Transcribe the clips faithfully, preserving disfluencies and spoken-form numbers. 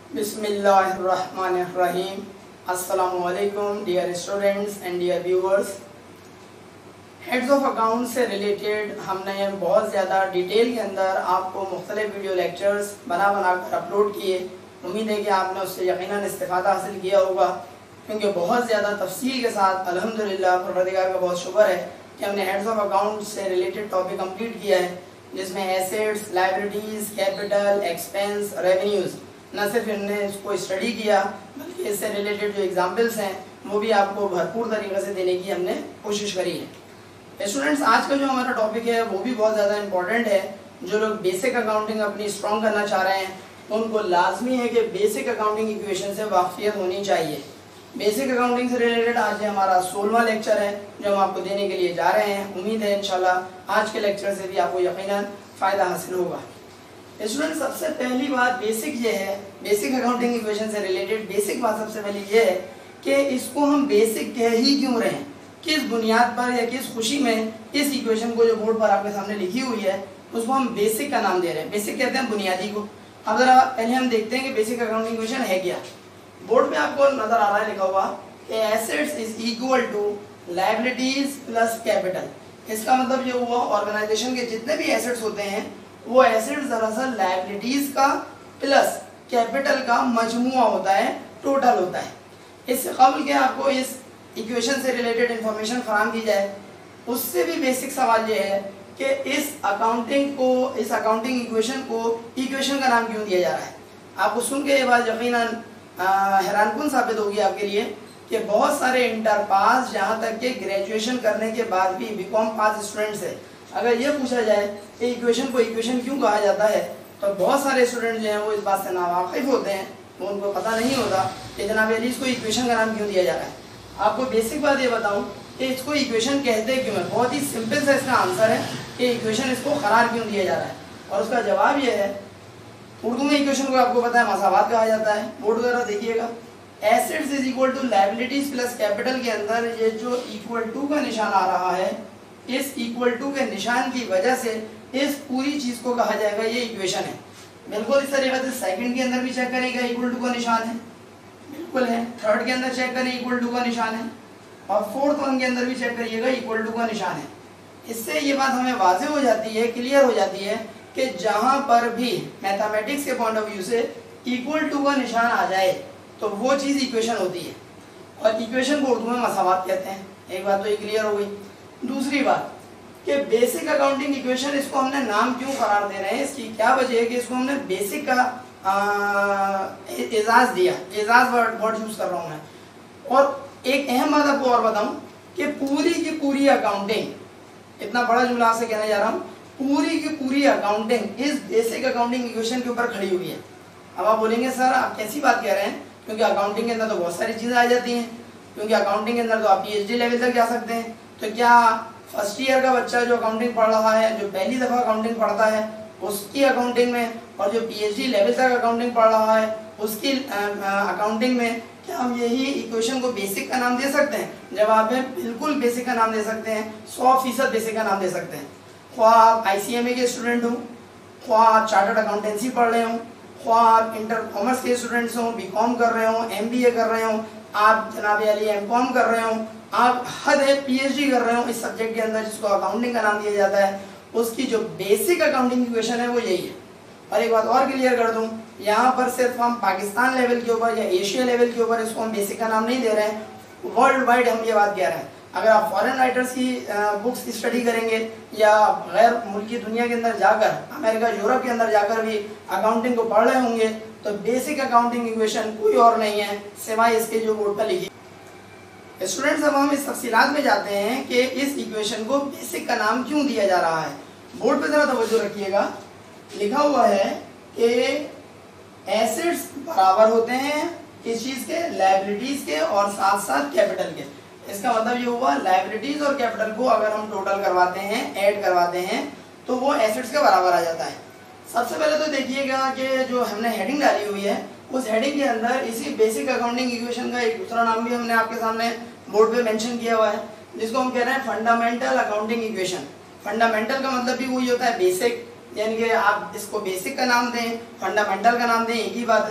बिस्मिल्लाहिर्रहमानिर्रहीम। अस्सलामुअलैकुम dear students and dear viewers. Heads of account से रिलेटेड हमने बहुत ज़्यादा डिटेल के अंदर आपको मुख्तलिफ वीडियो लेक्चर्स बना बना कर अपलोड किए। उम्मीद है कि आपने उससे यकीनन इस्तिफ़ादा हासिल किया होगा, क्योंकि बहुत ज़्यादा तफसील के साथ अल्हम्दुलिल्लाह परवरदिगार का बहुत शुक्र है कि हमने हेड्स ऑफ अकाउंट से रिलेटेड टॉपिक कंप्लीट किया है, जिसमें assets, liabilities, capital, expense, revenues न सिर्फ हमने इसको स्टडी किया बल्कि इससे रिलेटेड जो एग्जाम्पल्स हैं वो भी आपको भरपूर तरीके से देने की हमने कोशिश करी है। स्टूडेंट्स, आज का जो हमारा टॉपिक है वो भी बहुत ज़्यादा इंपॉर्टेंट है। जो लोग बेसिक अकाउंटिंग अपनी स्ट्रॉन्ग करना चाह रहे हैं उनको लाजमी है कि बेसिक अकाउंटिंग इक्वेशन से वाकफियत होनी चाहिए। बेसिक अकाउंटिंग से रिलेटेड आज हमारा सोलहवां लेक्चर है जो हम आपको देने के लिए जा रहे हैं। उम्मीद है इंशाल्लाह आज के लेक्चर से भी आपको यकीनन फ़ायदा हासिल होगा। स्टूडेंट, सबसे पहली बात बेसिक ये है, बेसिक अकाउंटिंग इक्वेशन से रिलेटेड बेसिक बात सबसे पहले ये है कि इसको हम बेसिक कह ही क्यों रहे हैं, किस बुनियाद पर या किस खुशी में इस इक्वेशन को जो बोर्ड पर आपके सामने लिखी हुई है उसको हम बेसिक का नाम दे रहे हैं। बेसिक कहते हैं बुनियादी को। अब जरा पहले हम देखते हैं कि बेसिक अकाउंटिंग इक्वेशन है क्या। बोर्ड पे आपको नजर आ रहा है लिखा हुआ कि assets is equal to liabilities plus capital. इसका मतलब ये हुआ ऑर्गेनाइजेशन के जितने भी एसेट्स होते हैं वो एसेट्स दरअसल लायबिलिटीज का प्लस कैपिटल का मजमुआ होता है, टोटल होता है। इससे कबल के आपको इस इक्वेशन से रिलेटेड इंफॉर्मेशन फराहम की जाए, उससे भी बेसिक सवाल ये है कि इस अकाउंटिंग को इस अकाउंटिंग इक्वेशन को इक्वेशन का नाम क्यों दिया जा रहा है। आपको सुन के ये बात यकीनन हैरानकुन साबित होगी आपके लिए कि बहुत सारे इंटर पास यहाँ तक कि ग्रेजुएशन करने के बाद भी बी कॉम पास स्टूडेंट्स है, अगर ये पूछा जाए कि इक्वेशन को इक्वेशन क्यों कहा जाता है तो बहुत सारे स्टूडेंट जो हैं वो इस बात से नावाकिफ होते हैं, वो उनको पता नहीं होता कि जनाब अली इसको इक्वेशन का नाम क्यों दिया जा रहा है। आपको बेसिक बात ये बताऊं कि इसको इक्वेशन कहते क्यों है। बहुत ही सिंपल सा इसका आंसर है कि इक्वेशन इसको करार क्यों दिया जा रहा है, और उसका जवाब ये है, उर्दू में इक्वेशन को आपको पता है मसावात कहा जाता है। बोर्ड वगैरह देखिएगा, assets is equal to liabilities plus capital के अंदर ये जो इक्वल टू का निशान आ रहा है, इस इक्वल टू के निशान की वजह से इस पूरी चीज को कहा जाएगा ये इक्वेशन है। बिल्कुल इस तरीके से सेकंड के अंदर भी चेक करेगा इक्वल टू का निशान है, बिल्कुल है। थर्ड के अंदर चेक करें इक्वल टू का निशान है, और फोर्थ वन के अंदर भी चेक करिएगा इक्वल टू का निशान है। इससे ये बात हमें वाज़ेह हो जाती है, क्लियर हो जाती है कि जहां पर भी मैथमेटिक्स के पॉइंट ऑफ व्यू से इक्वल टू का निशान आ जाए तो वो चीज़ इक्वेशन होती है, और इक्वेशन को उर्दू में मसावात कहते हैं। एक बात तो ये क्लियर हो गई। दूसरी बात कि बेसिक अकाउंटिंग इक्वेशन, इसको हमने नाम क्यों करार दे रहे हैं, इसकी क्या वजह है कि इसको हमने बेसिक का एजाज दिया। एजाज वर्ड वर्ड यूज कर रहा हूँ मैं। और एक अहम बात आपको और बताऊं कि पूरी की पूरी अकाउंटिंग, इतना बड़ा जुमला से कहने जा रहा हूँ, पूरी की पूरी अकाउंटिंग इस बेसिक अकाउंटिंग इक्वेशन के ऊपर खड़ी हुई है। अब आप बोलेंगे सर आप कैसी बात कह रहे हैं, क्योंकि अकाउंटिंग के अंदर तो बहुत सारी चीज़ें आ जाती हैं, क्योंकि अकाउंटिंग के अंदर तो आप पीएचडी लेवल तक जा सकते हैं। तो क्या फर्स्ट ईयर का बच्चा जो अकाउंटिंग पढ़ रहा है, जो पहली दफ़ा अकाउंटिंग पढ़ता है, उसकी अकाउंटिंग में, और जो पीएचडी लेवल तक अकाउंटिंग पढ़ रहा है उसकी अकाउंटिंग में, क्या हम यही इक्वेशन को बेसिक का नाम दे सकते हैं? जवाब है बिल्कुल बेसिक का नाम दे सकते हैं, सौ फीसद बेसिक का नाम दे सकते हैं। ख्वाह आप आईसीएमए के स्टूडेंट हो, ख्वाह आप चार्टर्ड अकाउंटेंसी पढ़ रहे हो, ख्वाह आप इंटर कॉमर्स के स्टूडेंट्स हो, बीकॉम कर रहे हो, एमबीए कर रहे हो, आप जनाब अली एमकॉम कर रहे हो, आप हद है पीएचडी कर रहे हो इस सब्जेक्ट के अंदर जिसको अकाउंटिंग का नाम दिया जाता है, उसकी जो बेसिक अकाउंटिंग इक्वेशन है वो यही है। और एक बात और क्लियर कर दूं, यहाँ पर सिर्फ हम पाकिस्तान लेवल के ऊपर या एशिया लेवल के ऊपर इसको हम बेसिक का नाम नहीं दे रहे हैं, वर्ल्ड वाइड हम ये बात कह रहे हैं। अगर आप फॉरेन राइटर्स की बुक्स की स्टडी करेंगे या गैर मुल्की दुनिया के अंदर जाकर, अमेरिका यूरोप के अंदर जाकर भी अकाउंटिंग को पढ़ रहे होंगे, तो बेसिक अकाउंटिंग इक्वेशन कोई और नहीं है सिवाय इसके जो बोर्ड पर लिखी। स्टूडेंट्स, अब हम इस तफसीलात में जाते हैं कि इस इक्वेशन को बेसिक का नाम क्यों दिया जा रहा है। बोर्ड पर जरा तवज्जो रखिएगा, लिखा हुआ है कि एसेट्स बराबर होते हैं किस चीज़ के, लायबिलिटीज के, और साथ साथ कैपिटल के। इसका मतलब ये हुआ लायबिलिटीज और कैपिटल को अगर हम टोटल करवाते हैं, ऐड करवाते हैं, तो वो एसेट्स के बराबर आ जाता है। सबसे पहले तो देखिएगा कि जो हमने हेडिंग डाली हुई है उस हेडिंग के अंदर इसी बेसिक अकाउंटिंग इक्वेशन का एक दूसरा नाम भी हमने आपके सामने बोर्ड पे मेंशन किया हुआ है, जिसको हम कह रहे हैं फंडामेंटल अकाउंटिंग इक्वेशन। फंडामेंटल का मतलब भी वही होता है बेसिक, यानी कि आप इसको बेसिक का नाम दें, फंडामेंटल का नाम दें, एक ही बात है।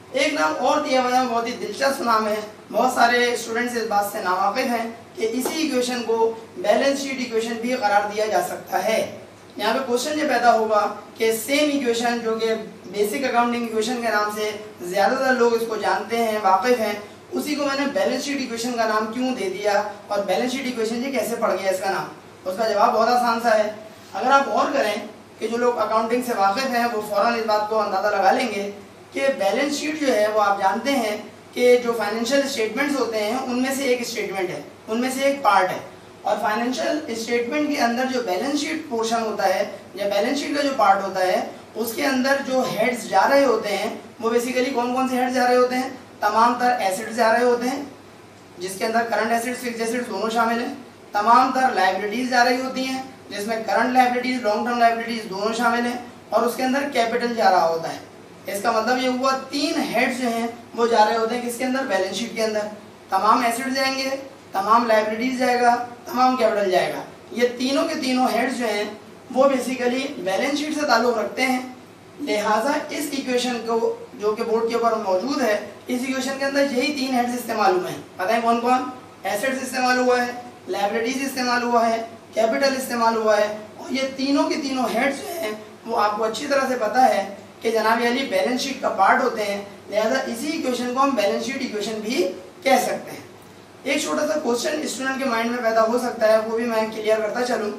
एक नाम और दिया हुआ है, बहुत ही दिलचस्प नाम है, बहुत सारे स्टूडेंट्स इस बात से नावाकिफ हैं कि इसी इक्वेशन को बैलेंस शीट इक्वेशन भी करार दिया जा सकता है। यहाँ पे क्वेश्चन ये पैदा होगा कि सेम इक्वेशन जो कि बेसिक अकाउंटिंग इक्वेशन के नाम से ज़्यादातर लोग इसको जानते हैं, वाकिफ हैं, उसी को मैंने बैलेंस शीट इक्वेशन का नाम क्यों दे दिया और बैलेंस शीट इक्वेशन ये कैसे पड़ गया इसका नाम। उसका जवाब बहुत आसान सा है। अगर आप और करें कि जो लोग अकाउंटिंग से वाकिफ हैं वो फ़ौरन इस बात को अंदाज़ा लगा लेंगे कि बैलेंस शीट जो है वो आप जानते हैं कि जो फाइनेंशियल स्टेटमेंट्स होते हैं उनमें से एक स्टेटमेंट है, उनमें से एक पार्ट है। और फाइनेंशियल स्टेटमेंट के अंदर जो बैलेंस शीट पोर्शन होता है या बैलेंस शीट का जो पार्ट होता है उसके अंदर जो हेड्स जा रहे होते हैं वो बेसिकली कौन कौन से हेड्स जा रहे होते हैं, तमाम तर एसेट्स जा रहे होते हैं जिसके अंदर करंट एसेट्स फिक्स्ड एसेट्स दोनों शामिल हैं। तमाम तर लायबिलिटीज़ जा रही होती हैं जिसमें current liabilities long term liabilities दोनों शामिल हैं। और उसके अंदर कैपिटल जा रहा होता है। इसका मतलब ये हुआ तीन हेड्स जो हैं वो जा रहे होते हैं किसके अंदर, बैलेंस शीट के अंदर। तमाम एसेट्स जाएंगे, तमाम लायबिलिटीज़ जाएगा, तमाम कैपिटल जाएगा। ये तीनों के तीनों हेड्स जो हैं वो बेसिकली बैलेंस शीट से ताल्लुक़ रखते हैं। लिहाजा इस इक्वेशन को जो कि बोर्ड के ऊपर मौजूद है, इस इक्वेशन के अंदर यही तीन हेड्स इस्तेमाल हुए हैं। पता है कौन कौन? एसेट्स इस्तेमाल हुआ है, लायबिलिटीज़ इस्तेमाल हुआ है, कैपिटल इस्तेमाल हुआ है। और ये तीनों के तीनों हेड्स जो हैं वो आपको अच्छी तरह से पता है कि जनाब अली बैलेंस शीट का पार्ट होते हैं। लिहाजा इसी इक्वेशन को हम बैलेंस शीट इक्वेशन भी कह सकते हैं। एक छोटा सा क्वेश्चन स्टूडेंट के माइंड में पैदा हो सकता है, वो भी मैं क्लियर करता चलूँ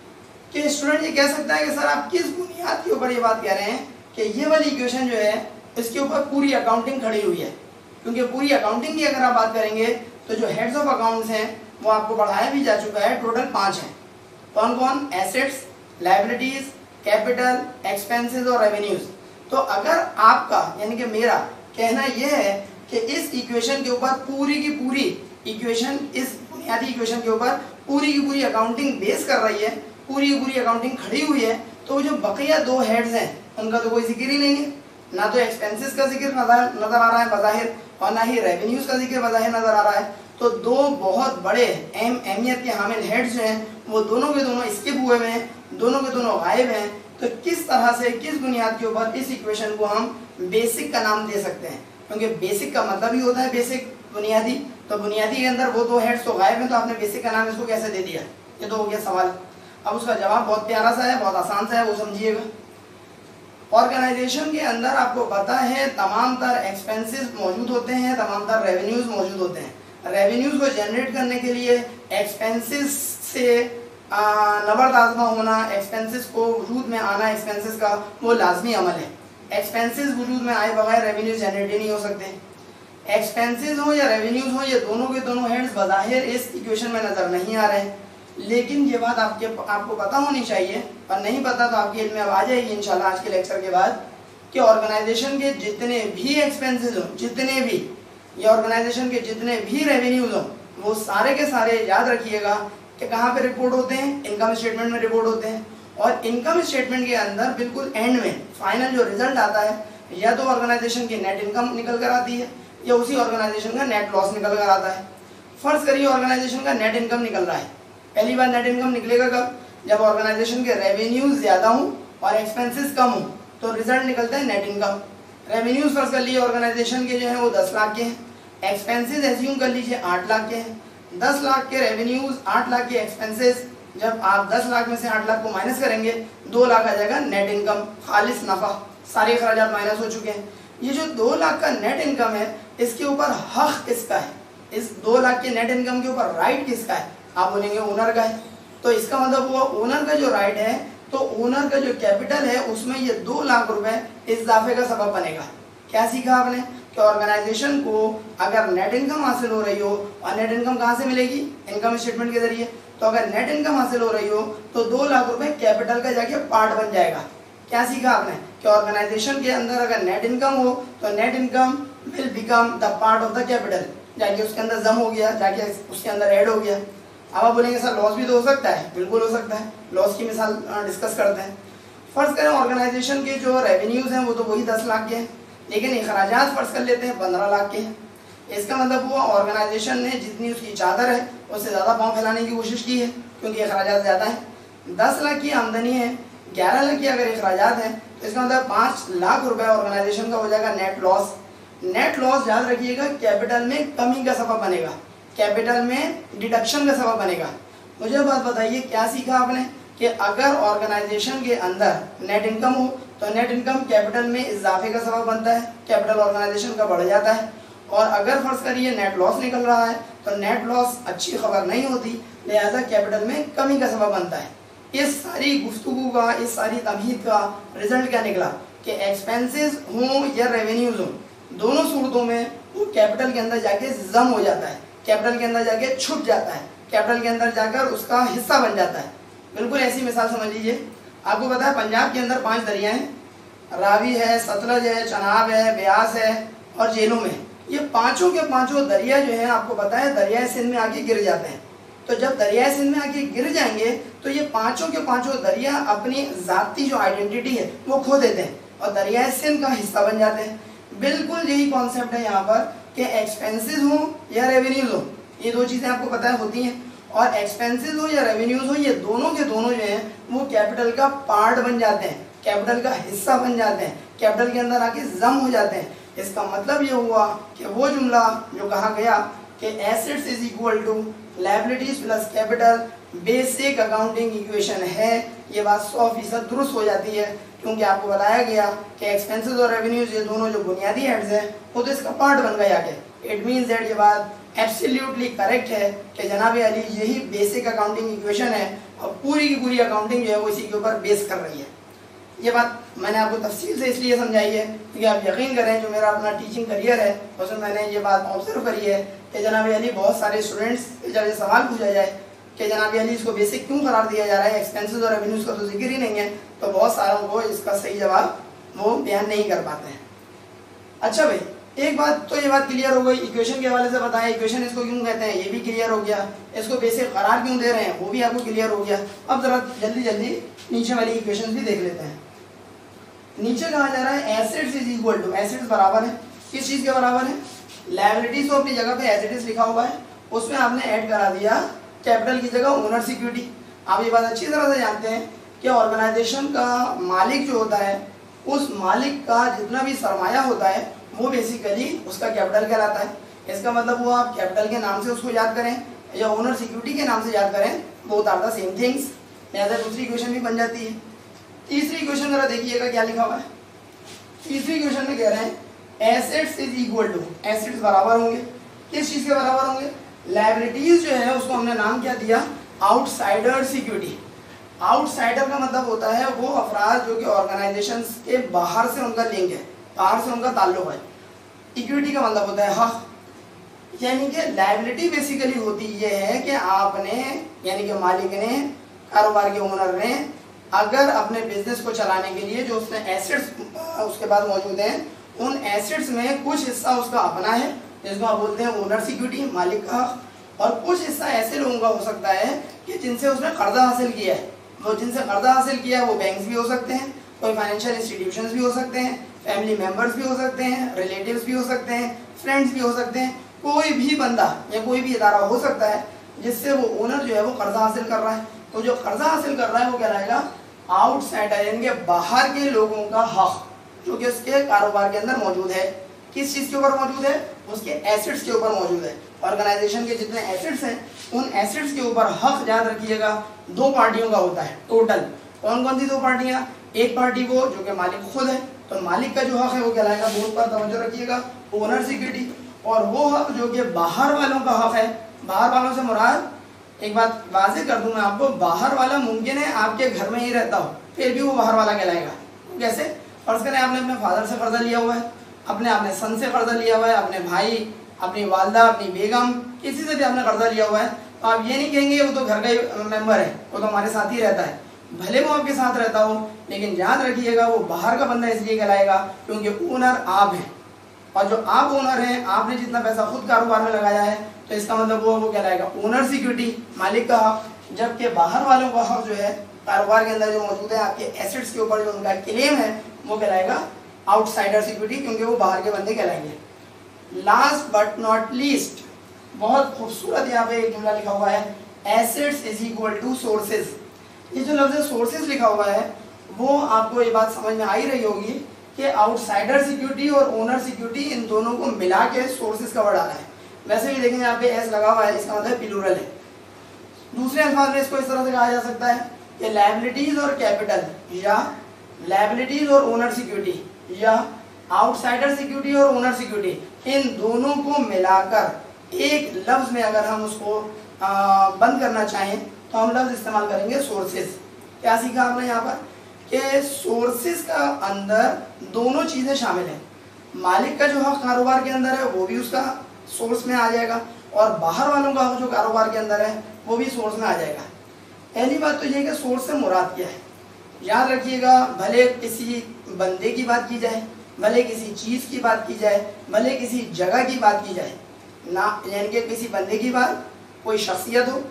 कि स्टूडेंट ये कह सकता है कि सर आप किस बुनियाद के ऊपर ये बात कह रहे हैं कि ये वाली इक्वेशन जो है इसके ऊपर पूरी अकाउंटिंग खड़ी हुई है। क्योंकि पूरी अकाउंटिंग की अगर आप बात करेंगे तो जो हेड्स ऑफ अकाउंट्स हैं वो आपको पढ़ाया भी जा चुका है, टोटल पाँच हैं। कौन कौन? एसेट्स, लायबिलिटीज़, कैपिटल, एक्सपेंसेस और रेवेन्यूज़। तो अगर आपका यानी कि मेरा कहना यह है कि इस इक्वेशन के ऊपर पूरी की पूरी इक्वेशन, इस बुनियादी इक्वेशन के ऊपर पूरी की पूरी अकाउंटिंग बेस कर रही है, पूरी की पूरी अकाउंटिंग खड़ी हुई है, तो जो बकिया दो हेड्स हैं उनका तो कोई जिक्र ही नहीं है। ना तो एक्सपेंसेस का जिक्र नजर नजर आ रहा है बज़ाहिर और ना ही रेवेन्यूज़ का जिक्र बज़ाहिर नजर आ रहा है। तो दो बहुत बड़े अहम अहमियत के हामिल हेड्स जो हैं वो दोनों के दोनों स्किप हुए हुए हैं, दोनों के दोनों गायब हैं। तो किस तरह से, किस बुनियाद के ऊपर इस इक्वेशन को हम बेसिक का नाम दे सकते हैं? क्योंकि बेसिक का मतलब ही होता है बेसिक, बुनियादी। तो बुनियादी के अंदर वो दो हेड्स तो गायब हैं, तो आपने बेसिक का नाम इसको कैसे दे दिया? ये तो हो गया सवाल। अब उसका जवाब बहुत प्यारा सा है, बहुत आसान सा है, वो समझिएगा। ऑर्गेनाइजेशन के अंदर आपको पता है तमाम तर एक्सपेंसेस मौजूद होते हैं, तमाम तर रेवेन्यूज़ मौजूद होते हैं। रेवेन्यूज़ को जनरेट करने के लिए एक्सपेंसेस से नबर्द आज़मा होना, एक्सपेंसेस को वजूद में आना, एक्सपेंसेस का वो लाजमी अमल है। एक्सपेंसेस वजूद में आए बगैर रेवेन्यूज़ जनरेट ही नहीं हो सकते। एक्सपेंसेस हो या रेवेन्यूज़ हो, ये दोनों के दोनों हेड्स बज़ाहिर इस इक्वेशन में नज़र नहीं आ रहे हैं। लेकिन ये बात आपके आपको पता होनी चाहिए, और नहीं पता तो आपके इल्म में अब आ जाएगी इंशाल्लाह आज के लेक्चर के बाद, कि ऑर्गेनाइजेशन के जितने भी एक्सपेंसेस हों, जितने भी ये ऑर्गेनाइजेशन के जितने भी रेवेन्यूज हों, वो सारे के सारे याद रखिएगा कि कहाँ पे रिपोर्ट होते हैं? इनकम स्टेटमेंट में रिपोर्ट होते हैं। और इनकम स्टेटमेंट के अंदर बिल्कुल एंड में फाइनल जो रिजल्ट आता है, या तो ऑर्गेनाइजेशन की नेट इनकम निकल कर आती है या उसी ऑर्गेनाइजेशन का नेट लॉस निकल कर आता है। फर्ज करिए ऑर्गेनाइजेशन का नेट इनकम निकल रहा है। पहली बार नेट इनकम निकलेगा कब? जब ऑर्गेनाइजेशन के रेवेन्यूज ज़्यादा हों और एक्सपेंसेस कम हों, तो रिजल्ट निकलता है नेट इनकम। रेवेन्यूज फर्ज कर लिए ऑर्गेनाइजेशन के जो हैं वो दस लाख के हैं, एक्सपेंसेस एज्यूम कर लीजिए आठ लाख के हैं। दस लाख के रेवेन्यूज, आठ लाख के एक्सपेंसेस, जब आप दस लाख में से आठ लाख को माइनस करेंगे दो लाख आ जाएगा नेट इनकम, खालिस नफ़ा, सारे खर्चात माइनस हो चुके हैं। ये जो दो लाख का नेट इनकम है, इसके ऊपर हक किसका है? इस दो लाख के नेट इनकम के ऊपर राइट किसका है? आप बोलेंगे ओनर का है। तो इसका मतलब हुआ ओनर का जो राइट है, तो ओनर का जो कैपिटल है उसमें ये दो लाख रुपए इजाफे का सबब बनेगा। क्या सीखा आपने? कि ऑर्गेनाइजेशन को अगर नेट इनकम हासिल हो रही हो, और नेट इनकम कहाँ से मिलेगी? इनकम स्टेटमेंट के जरिए। तो अगर नेट इनकम हासिल हो रही हो तो दो लाख रुपए कैपिटल का जाके पार्ट बन जाएगा। क्या सीखा आपने? कि ऑर्गेनाइजेशन के अंदर अगर नेट इनकम हो तो net income will become the part of the capital, जाके उसके अंदर जम हो गया, जाके उसके अंदर ऐड हो गया। अब आप बोलेंगे सर लॉस भी तो हो सकता है। बिल्कुल हो सकता है। लॉस की मिसाल डिस्कस करते हैं। फर्ज करें ऑर्गेनाइजेशन के जो रेवेन्यूज़ हैं वो तो वही दस लाख के हैं, लेकिन अखराजात फर्ज कर लेते हैं पंद्रह लाख के हैं। इसका मतलब हुआ ऑर्गेनाइजेशन ने जितनी उसकी चादर है उससे ज़्यादा पाँव फैलाने की कोशिश की है, क्योंकि अखराजात ज़्यादा हैं। दस लाख की आमदनी है, ग्यारह लाख की अगर अखराजात हैं, तो इसका मतलब पाँच लाख रुपए ऑर्गेनाइजेशन का हो जाएगा नेट लॉस। नेट लॉस याद रखिएगा कैपिटल में कमी का सबब बनेगा, कैपिटल में डिडक्शन का सबब बनेगा। मुझे बात बताइए क्या सीखा आपने कि अगर ऑर्गेनाइजेशन के अंदर नेट इनकम हो तो नेट इनकम कैपिटल में इजाफे का सबब बनता है, कैपिटल ऑर्गेनाइजेशन का बढ़ जाता है। और अगर फर्ज करिए नेट लॉस निकल रहा है तो नेट लॉस अच्छी खबर नहीं होती, लिहाजा कैपिटल में कमी का सबब बनता है। इस सारी गुफ्तगू का, इस सारी तमहीद का रिजल्ट क्या निकला कि एक्सपेंसेस हों या रेवेन्यूज हों, दोनों सूरतों में वो कैपिटल के अंदर जाके जम हो जाता है, कैपिटल के अंदर जाके छुप जाता है, कैपिटल के अंदर जाकर उसका हिस्सा बन जाता है। बिल्कुल ऐसी मिसाल समझ लीजिए, आपको पता है पंजाब के अंदर पांच दरिया हैं, रावी है, सतलज है, चनाब है, ब्यास है और झेलम है। ये पांचों के पांचों दरिया जो है आपको पता है दरियाए सिंध में आके गिर जाते हैं। तो जब दरियाए सिंध में आके गिर जाएंगे तो ये पांचों के पांचों दरिया अपनी जाती जो आइडेंटिटी है वो खो देते हैं और दरियाए सिंध का हिस्सा बन जाते हैं। बिल्कुल यही कॉन्सेप्ट है यहाँ पर कि एक्सपेंसेस हो या रेवेन्यूज हो, ये दो चीज़ें आपको पता है होती हैं, और एक्सपेंसेस हो या रेवेन्यूज हो ये दोनों के दोनों जो हैं वो कैपिटल का पार्ट बन जाते हैं, कैपिटल का हिस्सा बन जाते हैं, कैपिटल के अंदर आके जम हो जाते हैं। इसका मतलब ये हुआ कि वो जुमला जो कहा गया कि assets is equal to liabilities plus capital basic accounting equation है, ये बात सौ फीसद दुरुस्त हो जाती है, क्योंकि आपको बताया गया कि एक्सपेंसेस और रेवेन्यूज ये दोनों जो बुनियादी हेड्स हैं वो तो इसका पार्ट बन गया के। इट मीन्स दैट ये बात एब्सोल्युटली करेक्ट है कि जनाब अली यही बेसिक अकाउंटिंग इक्वेशन है और पूरी की पूरी अकाउंटिंग जो है वो इसी के ऊपर बेस कर रही है। ये बात मैंने आपको तफसील से इसलिए समझाई है क्योंकि आप यकीन करें जो मेरा अपना टीचिंग करियर है उसमें मैंने ये बात ऑब्जर्व करी है कि जनाब अली बहुत सारे स्टूडेंट्स जब ये सवाल पूछा जाए कि जनाब अली इसको बेसिक क्यों करार दिया जा रहा है, एक्सपेंसेस और रेवेन्यूज का तो जिक्र ही नहीं है, तो बहुत सारों को इसका सही जवाब वो बयान नहीं कर पाते हैं। अच्छा भाई, एक बात तो ये बात क्लियर हो गई, इक्वेशन के हवाले से बताया इक्वेशन इसको क्यों कहते हैं ये भी क्लियर हो गया, इसको बेसिक करार क्यों दे रहे हैं वो भी आपको क्लियर हो गया। अब जरा जल्दी जल्दी नीचे वाली इक्वेशन भी देख लेते हैं। नीचे कहा जा रहा है assets is equal to, assets बराबर है किस चीज के बराबर है, लायबिलिटीज तो अपनी जगह पे एसेट्स लिखा हुआ है, उसमें आपने ऐड करा दिया कैपिटल की जगह ओनर सिक्योरिटी। आप ये बात अच्छी तरह से जानते हैं कि ऑर्गेनाइजेशन का मालिक जो होता है उस मालिक का जितना भी सरमाया होता है वो बेसिकली उसका कैपिटल कहलाता है। इसका मतलब वो आप कैपिटल के नाम से उसको याद करें या ओनर सिक्योरिटी के नाम से याद करें, both are the same things. लिहाजा दूसरी इक्वेशन भी बन जाती है। तीसरी इक्वेशन जरा देखिएगा क्या लिखा हुआ है। तीसरी इक्वेशन में कह रहे हैं assets is equal to, assets बराबर होंगे किस चीज के बराबर होंगे, लायबिलिटीज जो है उसको हमने नाम क्या दिया, आउटसाइडर सिक्योरिटी। आउटसाइडर का मतलब होता है वो अफराद जो कि ऑर्गेनाइजेशन के बाहर से उनका लिंक है, बाहर से उनका ताल्लुक है। इक्विटी का मतलब होता है हक, यानी कि लायबिलिटी बेसिकली होती ये है कि आपने यानी कि मालिक ने, कारोबार के ओनर ने अगर अपने बिजनेस को चलाने के लिए जो उसने एसेट्स उसके बाद मौजूद हैं उन एसेट्स में कुछ हिस्सा उसका अपना है जिसको आप बोलते हैं ओनर सिक्योरिटी, मालिक का हक, और कुछ हिस्सा ऐसे लोगों का हो सकता है कि जिनसे उसने कर्जा हासिल किया है। वो जिनसे कर्जा हासिल किया है वो बैंक्स भी हो सकते हैं, कोई फाइनेंशियल इंस्टीट्यूशंस भी हो सकते हैं, फैमिली मेम्बर्स भी हो सकते हैं, रिलेटिव्स भी हो सकते हैं, फ्रेंड्स भी हो सकते हैं, कोई भी बंदा या कोई भी इदारा हो सकता है जिससे वो ओनर जो है वो कर्जा हासिल कर रहा है। तो जो कर्जा हासिल कर रहा है वो कहलाएगा आउटसाइडर, यानी कि बाहर के लोगों का हक जो कि उसके कारोबार के अंदर मौजूद है। किस चीज के ऊपर मौजूद है, उसके एसेट्स के ऊपर मौजूद है। ऑर्गेनाइजेशन के जितने एसेट्स हैं उन एसेट्स के ऊपर हक याद रखिएगा दो पार्टियों का होता है टोटल। कौन कौन सी दो पार्टियां, एक पार्टी वो जो कि मालिक खुद है, तो मालिक का जो हक है वो कहलाएगा, बोर्ड पर तवज्जो रखिएगा, ओनर सिक्योरिटी। और वो हक जो कि बाहर वालों का हक है, बाहर वालों से मुराद एक बात वाज़ेह कर दूं मैं आपको, बाहर वाला मुमकिन है आपके घर में ही रहता हो फिर भी वो बाहर वाला कहलाएगा। कैसे, फर्ज करें आपने अपने फादर से कर्जा लिया हुआ है, अपने अपने सन से कर्जा लिया हुआ है, अपने भाई, अपनी वालदा, अपनी बेगम, किसी से भी आपने कर्जा लिया हुआ है, तो आप ये नहीं कहेंगे वो तो घर का ही मेंबर है, वो तो हमारे साथ ही रहता है। भले वो आपके साथ रहता हो लेकिन याद रखिएगा वो बाहर का बंदा इसलिए कहलाएगा क्योंकि ओनर आप हैं, और जो आप ओनर हैं आपने जितना पैसा खुद कारोबार में लगाया है तो इसका मतलब वो वो कहलाएगा ओनर सिक्योरिटी, मालिक का हक। जबकि बाहर वालों का हक जो है कारोबार के अंदर जो मौजूद है आपके एसेट्स के ऊपर जो उनका क्लेम है वो कहलाएगा आउटसाइडर सिक्योरिटी, क्योंकि वो बाहर के बंदे कहलाएंगे। लास्ट बट नॉट लीस्ट, बहुत खूबसूरत यहाँ पे एक जुमला लिखा हुआ है, assets is equal to sources. ये जो लफ्ज़ सोर्सेज लिखा हुआ है वो आपको ये बात समझ में आ ही रही होगी कि आउटसाइडर सिक्योरिटी और ओनर सिक्योरिटी इन दोनों को मिला के सोर्सेज का वर्ड आ रहा है। वैसे भी देखेंगे यहाँ पे एस लगा हुआ है, इसका मतलब प्लूरल है। दूसरे अल्फाज में इसको इस तरह से कहा जा सकता है कि लायबिलिटीज और कैपिटल, या लायबिलिटीज और ओनर सिक्योरिटी, या आउटसाइडर सिक्योरिटी और ओनर सिक्योरिटी, इन दोनों को मिलाकर एक लफ्ज में अगर हम उसको आ, बंद करना चाहें तो हम लफ्ज इस्तेमाल करेंगे सोर्सेज। क्या सीखा आपने यहाँ पर कि सोर्सेज का अंदर दोनों चीज़ें शामिल हैं। मालिक का जो हक कारोबार के अंदर है वो भी उसका सोर्स में आ जाएगा, और बाहर वालों का हक जो कारोबार के अंदर है वो भी सोर्स में आ जाएगा। पहली बात तो ये कि सोर्स से मुराद क्या है। याद रखिएगा, भले किसी बंदे की बात की जाए, भले किसी चीज़ की बात की जाए, भले किसी जगह की बात की जाए ना, यानी कि किसी बंदे की बात, कोई शख्सियत हो,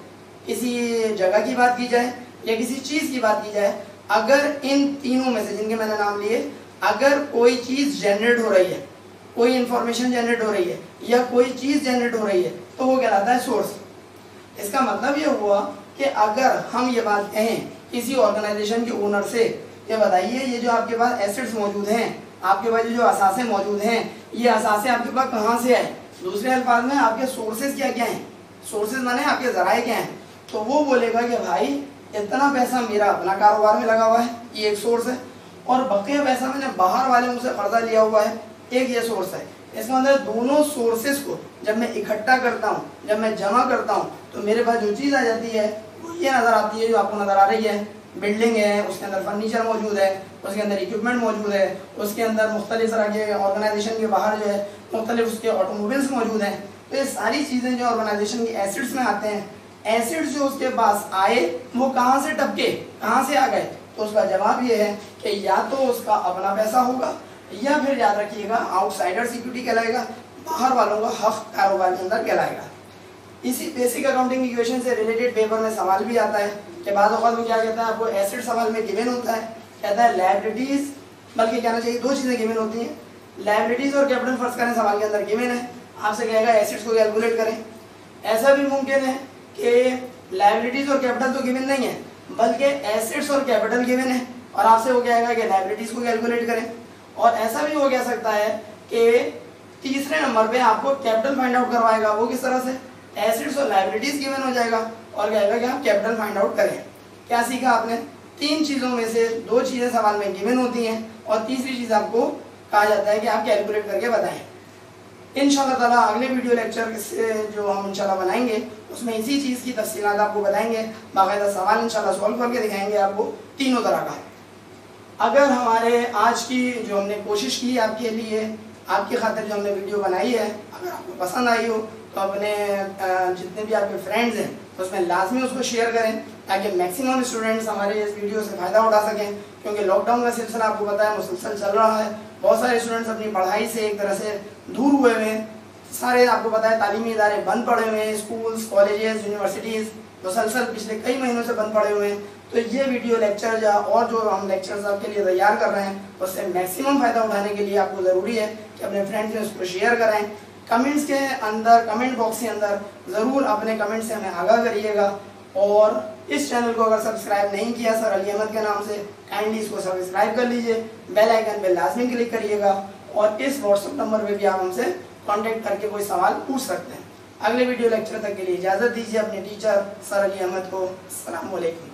किसी जगह की बात की जाए या किसी चीज़ की बात की जाए, अगर इन तीनों में से जिनके मैंने नाम लिए, अगर कोई चीज़ जनरेट हो रही है, कोई इंफॉर्मेशन जनरेट हो रही है या कोई चीज़ जनरेट हो रही है, तो वो कहलाता है सोर्स। इसका मतलब ये हुआ कि अगर हम ये बात कहें किसी ऑर्गेनाइजेशन के ओनर से कि बताइए ये जो आपके पास एसेट्स मौजूद हैं, आपके पास जो असासे मौजूद हैं, ये असासे आपके पास कहाँ से आए, दूसरे अल्फाज में आपके सोर्सेज क्या क्या हैं, सोर्सेज माने आपके ज़राए क्या हैं, तो वो बोलेगा कि भाई इतना पैसा मेरा अपना कारोबार में लगा हुआ है, ये एक सोर्स है, और बकिया पैसा मैंने बाहर वालों से कर्जा लिया हुआ है, एक ये सोर्स है। इसका मतलब दोनों सोर्सेज को जब मैं इकट्ठा करता हूँ, जब मैं जमा करता हूँ, तो मेरे पास जो चीज़ आ जाती है वो ये नज़र आती है जो आपको नज़र आ रही है। बिल्डिंग है, उसके अंदर फर्नीचर मौजूद है, उसके अंदर इक्विपमेंट मौजूद है, उसके अंदर मुख्तलिफ तरह के ऑर्गेनाइजेशन के बाहर जो है मुख्तलिफ उसके ऑटोमोबाइल्स मौजूद हैं। तो ये सारी चीज़ें जो ऑर्गेनाइजेशन की एसेट्स में आते हैं, एसेट्स जो उसके पास आए वो कहाँ से टपके, कहाँ से आ गए, तो उसका जवाब ये है कि या तो उसका अपना पैसा होगा, या फिर याद रखिएगा आउटसाइडर सिक्योरिटी कहलाएगा, बाहर वालों का हक कारोबार के अंदर कहलाएगा। इसी बेसिक अकाउंटिंग इक्वेशन से रिलेटेड पेपर में सवाल भी आता है कि बाद औक़ात वो क्या कहता है, आपको एसेट सवाल में गिवन होता है, कहता है लायबिलिटीज, बल्कि कहना चाहिए दो चीज़ें गिवन होती हैं, लायबिलिटीज और कैपिटल फर्स्ट करें सवाल के अंदर गिवन है, आपसे कहेगा एसेट्स को कैलकुलेट करें। ऐसा भी मुमकिन है कि लायबिलिटीज और कैपिटल तो गिवन नहीं है, बल्कि एसेट्स और कैपिटल गिवन है, और आपसे वो कहेगा कि लायबिलिटीज को कैलकुलेट करें। और ऐसा भी हो कह सकता है कि तीसरे नंबर पे आपको कैपिटल फाइंड आउट करवाएगा, वो किस तरह से, एसेट्स और लायबिलिटीज गिवन हो जाएगा और कहेगा कि आप कैपिटल फाइंड आउट करें। क्या सीखा आपने, तीन चीज़ों में से दो चीज़ें सवाल में गिवन होती हैं और तीसरी चीज़ आपको कहा जाता है कि आप कैलकुलेट करके बताएं। इंशाल्लाह ताला अगले वीडियो लेक्चर से जो हम इंशाल्लाह बनाएंगे उसमें इसी चीज़ की तफसीलात आपको बताएंगे, बाकायदा सवाल इंशाल्लाह सॉल्व करके दिखाएंगे आपको तीनों तरह का। अगर हमारे आज की जो हमने कोशिश की आपके लिए, आपकी खातिर जो हमने वीडियो बनाई है, अगर आपको पसंद आई हो तो अपने जितने भी आपके फ्रेंड्स हैं उसमें लाजमी उसको शेयर करें ताकि मैक्सिमम स्टूडेंट्स हमारे इस वीडियो से फ़ायदा उठा सकें, क्योंकि लॉकडाउन का सिलसिला आपको पता है मुसलसल चल रहा है। बहुत सारे स्टूडेंट्स अपनी पढ़ाई से एक तरह से दूर हुए हुए हैं, सारे आपको पता है तालीमी इदारे बंद पड़े हुए हैं, स्कूल्स, कॉलेजेस, यूनिवर्सिटीज़ मुसलसल पिछले कई महीनों से बंद पड़े हुए हैं। तो ये वीडियो लेक्चर या और जो हम लेक्चर्स आपके लिए तैयार कर रहे हैं उससे मैक्सिमम फ़ायदा उठाने के लिए आपको ज़रूरी है कि अपने फ्रेंड्स में उसको शेयर करें। कमेंट्स के अंदर, कमेंट बॉक्स के अंदर ज़रूर अपने कमेंट से हमें आगाह करिएगा, और इस चैनल को अगर सब्सक्राइब नहीं किया सर अली अहमद के नाम से, काइंडली इसको सब्सक्राइब कर लीजिए, बेल आइकन पे लाजमी क्लिक करिएगा, और इस व्हाट्सएप नंबर पे भी आप हमसे कांटेक्ट करके कोई सवाल पूछ सकते हैं। अगले वीडियो लेक्चर तक के लिए इजाज़त दीजिए अपने टीचर सर अली अहमद को। अस्सलाम वालेकुम।